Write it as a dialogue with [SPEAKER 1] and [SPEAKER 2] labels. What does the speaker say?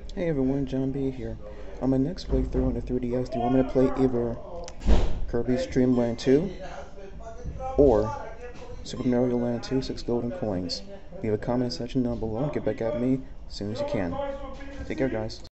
[SPEAKER 1] Hey everyone, John B here. On my next playthrough on the 3DS, do you want me to play either Kirby's Dream Land 2 or Super Mario Land 2 6 Golden Coins? Leave a comment section down below and get back at me as soon as you can. Take care, guys.